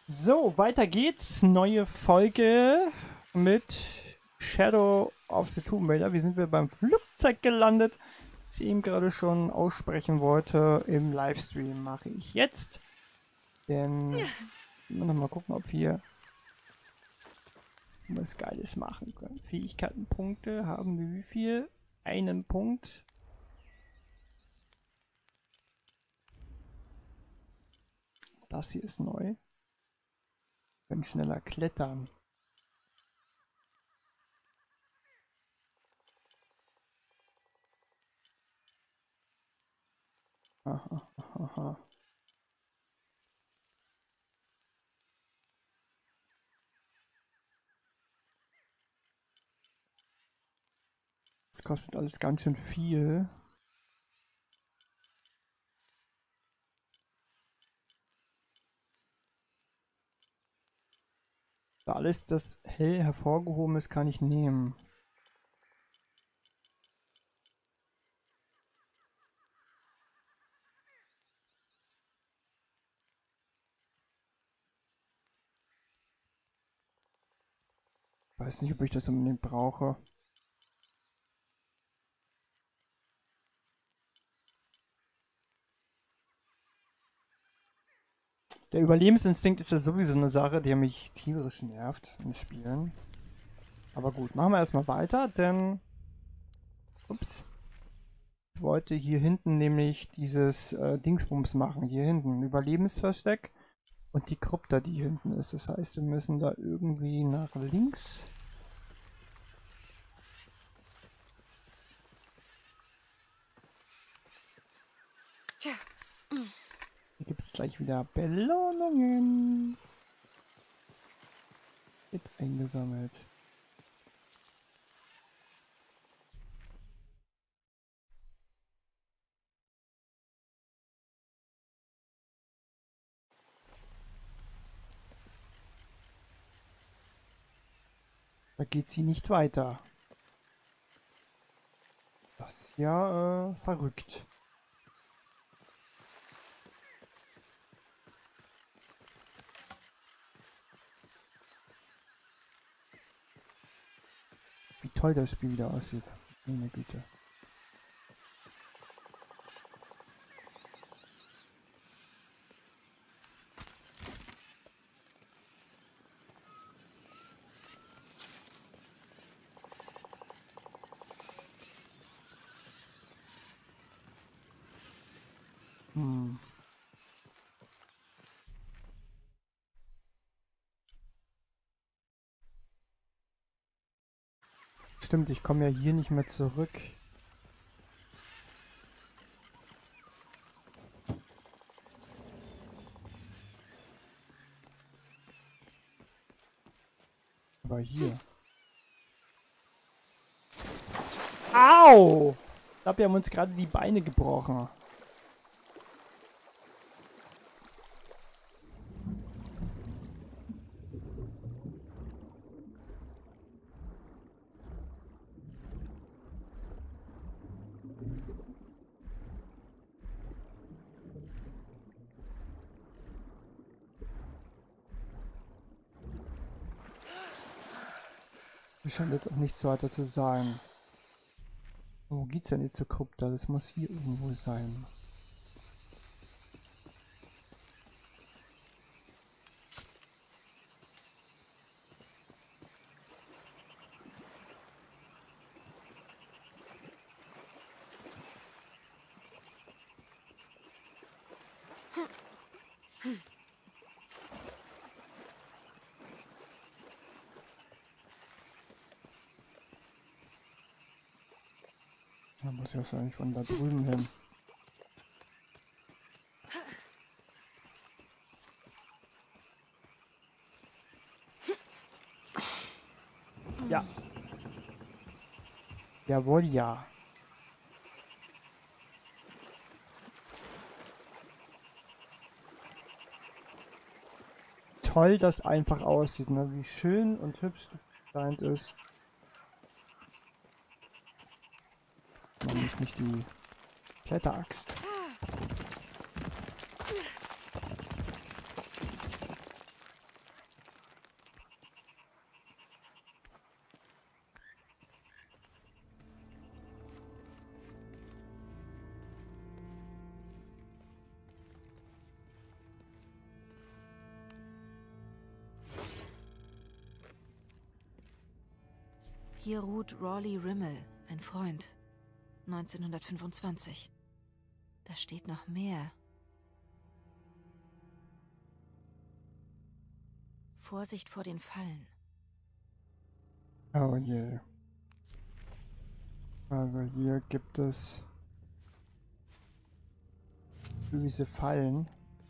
So, weiter geht's. Neue Folge mit Shadow of the Tomb Raider. Wie sind wir beim Flugzeug gelandet? Was ich eben gerade schon aussprechen wollte, im Livestream mache ich jetzt. Denn wir noch mal gucken, ob wir was Geiles machen können. Fähigkeitenpunkte haben wir wie viel? Einen Punkt. Das hier ist neu. Wir können schneller klettern. Aha, aha. Das kostet alles ganz schön viel. Da alles, das hell hervorgehoben ist, kann ich nehmen. Weiß nicht, ob ich das unbedingt brauche. Der Überlebensinstinkt ist ja sowieso eine Sache, die mich tierisch nervt in Spielen. Aber gut, machen wir erstmal weiter, denn... Ups. Ich wollte hier hinten nämlich dieses Dingsbums machen. Hier hinten, Überlebensversteck. Und die Krypta, die hier hinten ist. Das heißt, wir müssen da irgendwie nach links. Hier gibt es gleich wieder Belohnungen. Wird eingesammelt. Da geht sie nicht weiter. Das ist ja verrückt. Wie toll das Spiel wieder aussieht. Meine Güte. Hm. Stimmt, ich komme ja hier nicht mehr zurück. Aber hier. Au! Ich glaube, wir haben uns gerade die Beine gebrochen. Ich scheint jetzt auch nichts weiter zu sagen. Wo geht's denn jetzt zur Krypta? Das muss hier irgendwo sein. Da muss ich wahrscheinlich von da drüben hin. Ja. Jawohl, ja. Toll das einfach aussieht, ne? Wie schön und hübsch das designt ist. Man nicht die Kletteraxt. Hier ruht Rawley Rimmel, ein Freund. 1925. Da steht noch mehr. Vorsicht vor den Fallen. Oh je. Also hier gibt es böse Fallen.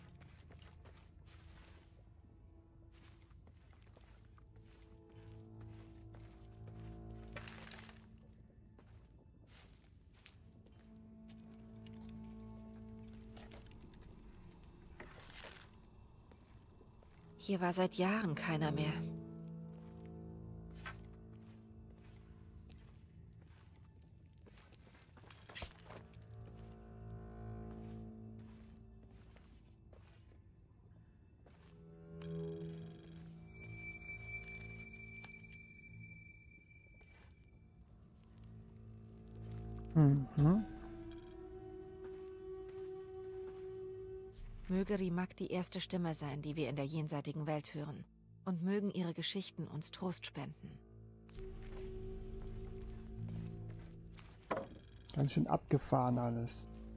Hier war seit Jahren keiner mehr. Mhm. Möge Rimac die erste Stimme sein, die wir in der jenseitigen Welt hören. Und mögen ihre Geschichten uns Trost spenden. Ganz schön abgefahren alles.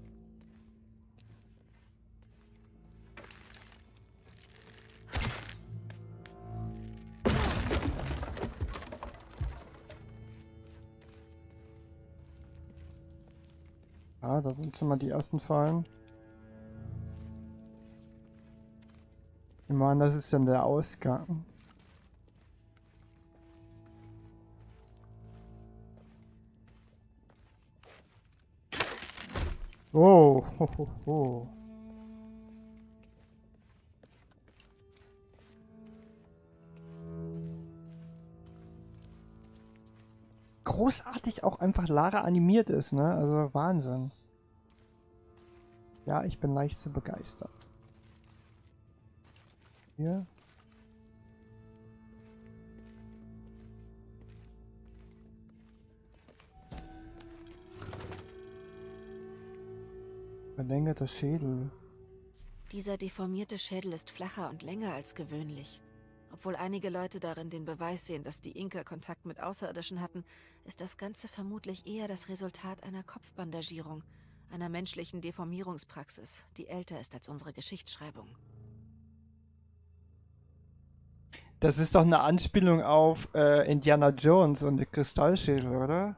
Ja, da sind schon mal die ersten Fallen. Ich meine, das ist dann der Ausgang. Oh, ho, ho, ho. Großartig auch einfach Lara animiert ist, ne? Also Wahnsinn. Ja, ich bin leicht zu begeistern. Hier. Verlängerter Schädel. Dieser deformierte Schädel ist flacher und länger als gewöhnlich. Obwohl einige Leute darin den Beweis sehen, dass die Inka Kontakt mit Außerirdischen hatten, ist das Ganze vermutlich eher das Resultat einer Kopfbandagierung, einer menschlichen Deformierungspraxis, die älter ist als unsere Geschichtsschreibung. Das ist doch eine Anspielung auf Indiana Jones und den Kristallschädel, oder?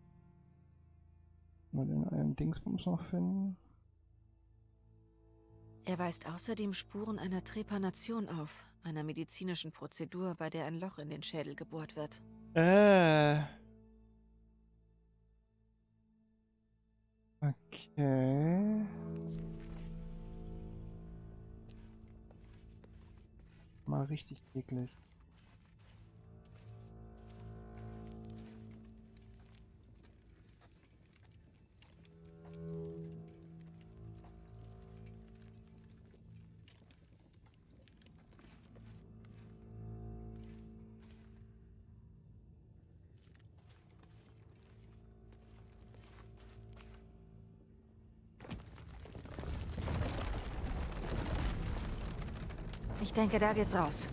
Mal den einen Dingsbums noch finden. Er weist außerdem Spuren einer Trepanation auf, einer medizinischen Prozedur, bei der ein Loch in den Schädel gebohrt wird. Okay. Mal richtig eklig. Ich denke, da geht's raus.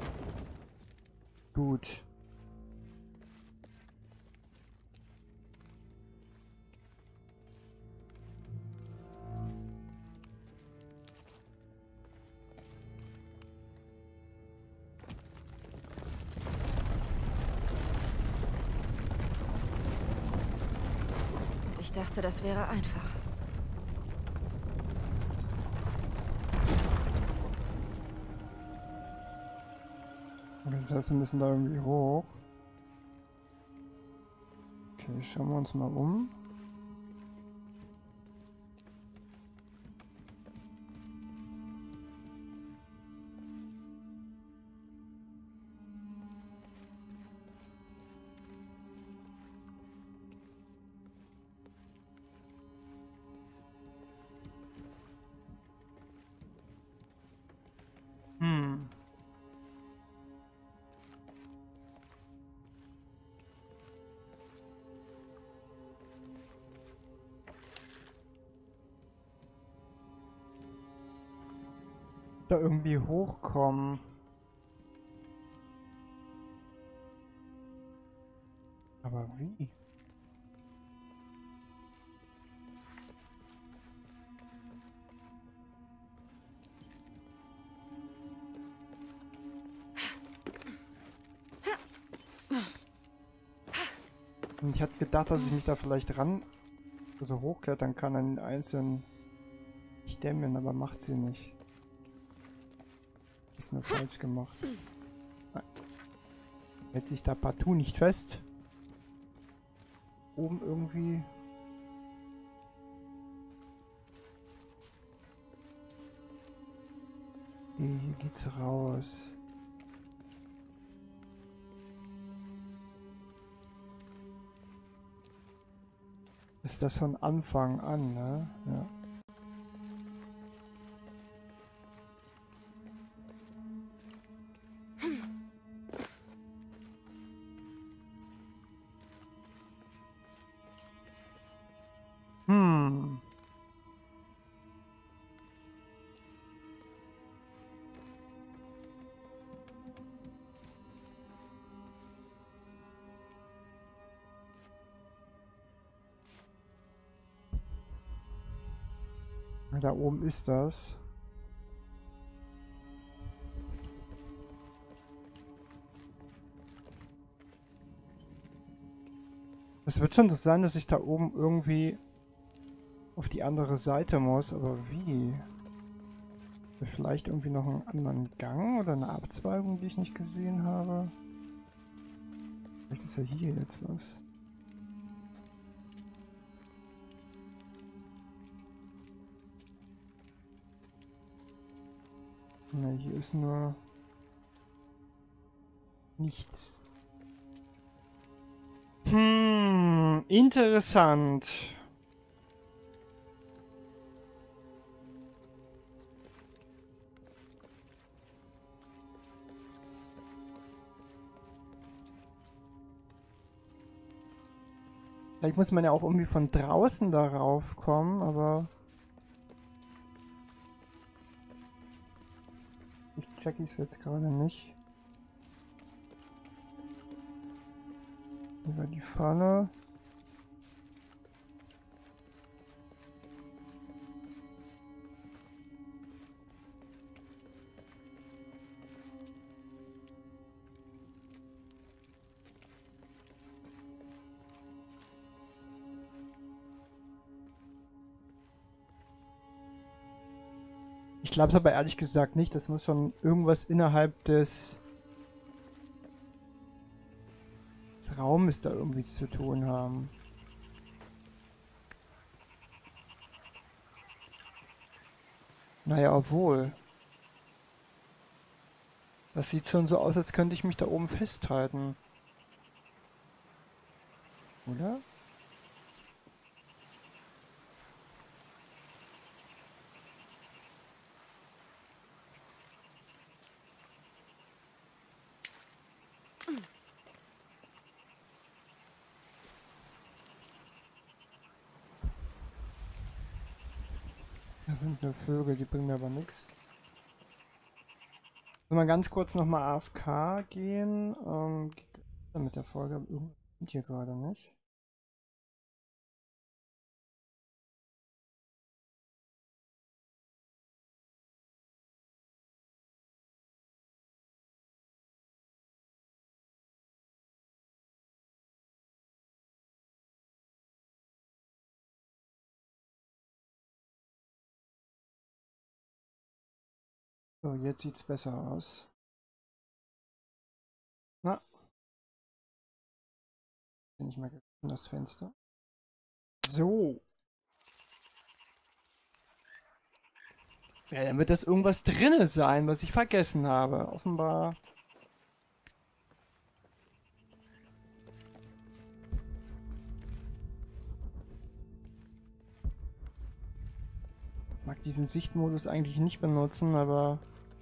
Gut. Und ich dachte, das wäre einfach. Das heißt, wir müssen da irgendwie hoch. Okay, schauen wir uns mal um. Da irgendwie hochkommen. Aber wie? Und ich hatte gedacht, dass ich mich da vielleicht ran, also hochklettern kann an den einzelnen Stämmen, aber macht sie nicht. Ist nur falsch gemacht. Hält sich da partout nicht fest. Oben irgendwie. Hier geht's raus. Ist das von Anfang an, ne? Ja. Hm. Da oben ist das. Es wird schon so sein, dass ich da oben irgendwie auf die andere Seite muss, aber wie? Vielleicht irgendwie noch einen anderen Gang oder eine Abzweigung, die ich nicht gesehen habe. Vielleicht ist ja hier jetzt was. Ne, hier ist nur nichts. Interessant. Vielleicht muss man ja auch irgendwie von draußen darauf kommen, aber ich check es jetzt gerade nicht. Über die Falle. Ich glaube es aber ehrlich gesagt nicht. Das muss schon irgendwas innerhalb des Raumes da irgendwie zu tun haben. Naja, obwohl. Das sieht schon so aus, als könnte ich mich da oben festhalten. Oder? Da sind nur Vögel, die bringen mir aber nichts. Wenn wir ganz kurz nochmal AFK gehen, geht das mit der Folge, aber irgendwas stimmt hier gerade nicht. So, jetzt sieht's besser aus. Na, bin ich mal in das Fenster. So. Ja, dann wird das irgendwas drinne sein, was ich vergessen habe. Offenbar. Ich mag diesen Sichtmodus eigentlich nicht benutzen, aber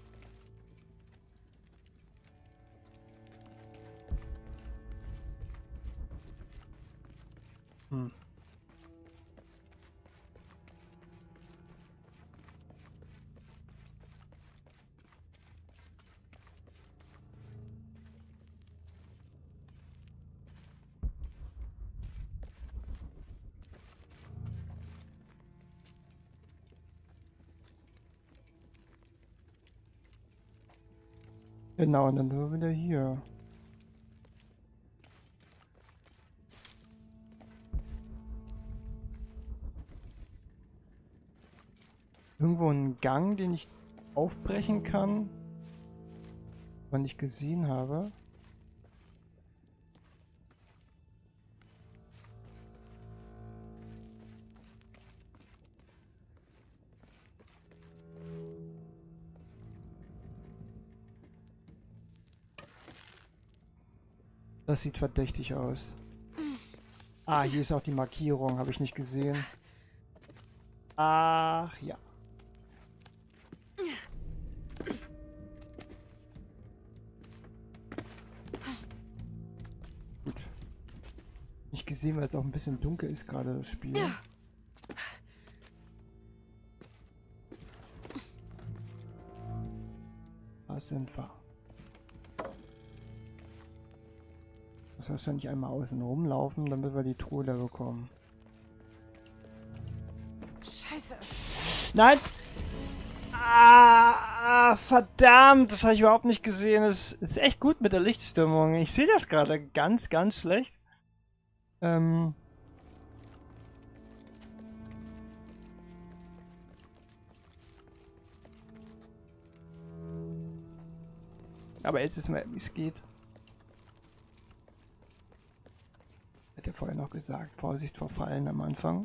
hm. Genau, und dann sind wir wieder hier. Irgendwo ein Gang, den ich aufbrechen kann, was ich gesehen habe. Das sieht verdächtig aus. Ah, hier ist auch die Markierung, habe ich nicht gesehen. Ach ja. Gut. Nicht gesehen, weil es auch ein bisschen dunkel ist gerade das Spiel. Da sind wir. Muss wahrscheinlich einmal außen rumlaufen, damit wir die Truhe da bekommen. Scheiße. Nein! Verdammt! Das habe ich überhaupt nicht gesehen. Es ist echt gut mit der Lichtstimmung. Ich sehe das gerade ganz, ganz schlecht. Aber jetzt wissen wir, wie es geht. Hat er vorher noch gesagt. Vorsicht vor Fallen am Anfang.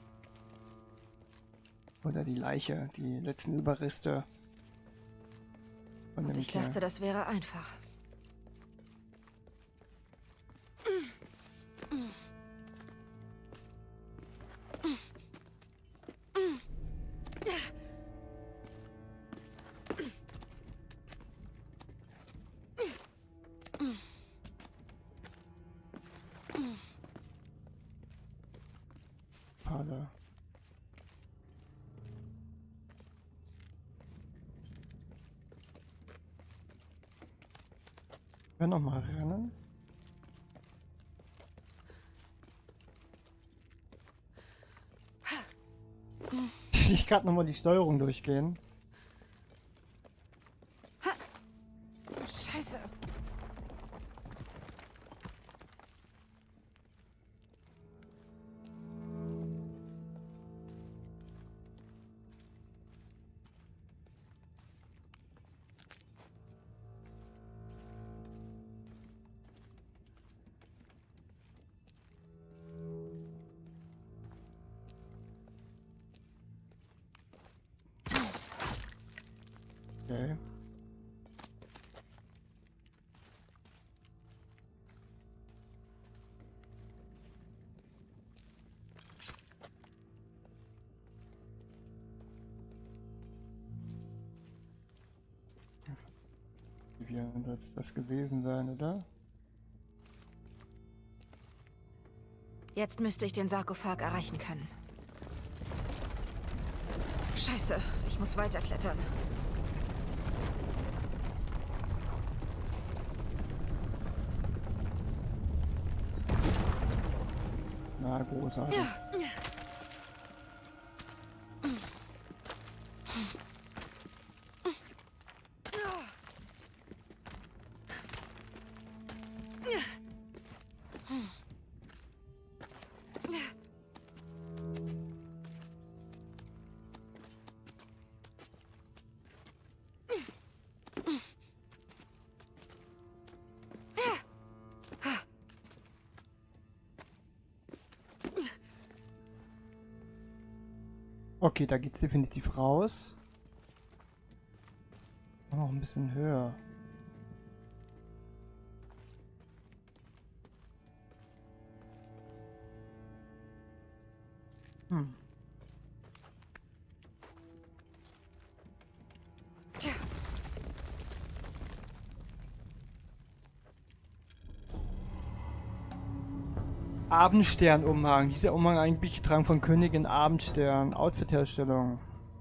Oder die Leiche, die letzten Überreste von dem Ich dachte, das wäre einfach. Pale. Wir noch mal rennen. Ich kann noch mal die Steuerung durchgehen. Scheiße. Okay. Wie soll das gewesen sein, oder? Jetzt müsste ich den Sarkophag erreichen können. Scheiße, ich muss weiterklettern. Na, großartig. Okay, da geht's definitiv raus. Noch ein bisschen höher. Hm. Abendstern-Umhang. Dieser Umhang eigentlich getragen von Königin Abendstern. Outfit-Herstellung.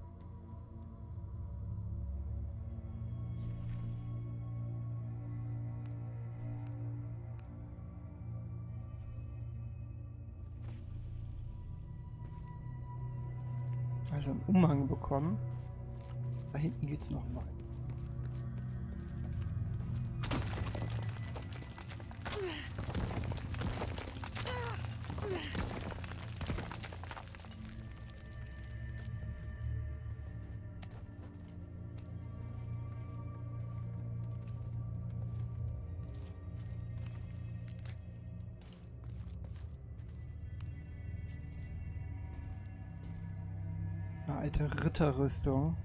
Also einen Umhang bekommen. Da hinten geht's noch mal. alte Ritterrüstung.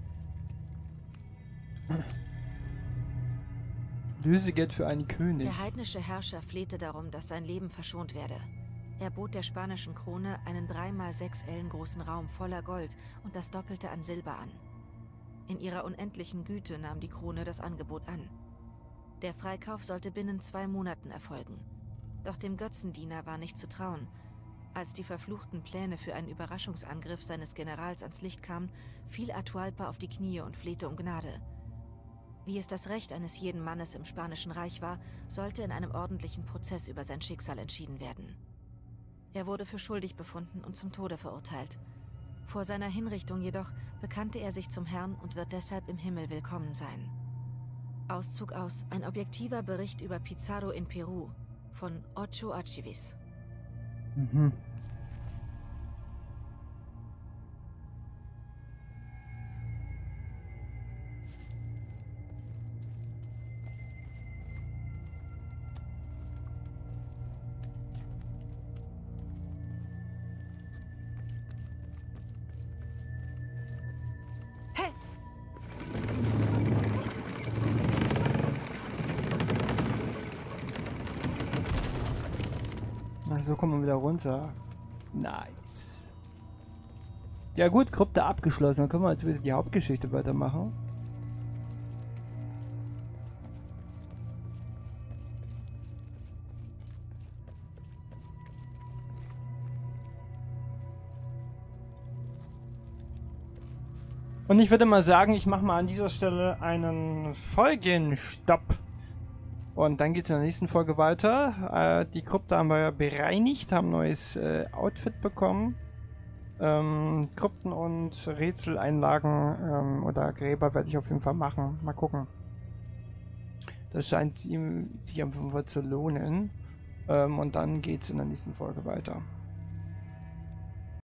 Lösegeld für einen König. Der heidnische Herrscher flehte darum, dass sein Leben verschont werde. Er bot der spanischen Krone einen 3x6 Ellen großen Raum voller Gold und das Doppelte an Silber an. In ihrer unendlichen Güte nahm die Krone das Angebot an. Der Freikauf sollte binnen 2 Monaten erfolgen. Doch dem Götzendiener war nicht zu trauen. Als die verfluchten Pläne für einen Überraschungsangriff seines Generals ans Licht kamen, fiel Atahualpa auf die Knie und flehte um Gnade. Wie es das Recht eines jeden Mannes im Spanischen Reich war, sollte in einem ordentlichen Prozess über sein Schicksal entschieden werden. Er wurde für schuldig befunden und zum Tode verurteilt. Vor seiner Hinrichtung jedoch bekannte er sich zum Herrn und wird deshalb im Himmel willkommen sein. Auszug aus Ein objektiver Bericht über Pizarro in Peru von Ocho Archivis. Mhm. So kommen wir wieder runter. Nice. Ja gut, Krypta abgeschlossen. Dann können wir jetzt wieder die Hauptgeschichte weitermachen. Und ich würde mal sagen, ich mache mal an dieser Stelle einen Folgenstopp. Und dann geht es in der nächsten Folge weiter. Die Krypta haben wir bereinigt, haben ein neues Outfit bekommen. Krypten und Rätseleinlagen oder Gräber werde ich auf jeden Fall machen. Mal gucken. Das scheint ihm sich auf jeden Fall zu lohnen. Und dann geht es in der nächsten Folge weiter.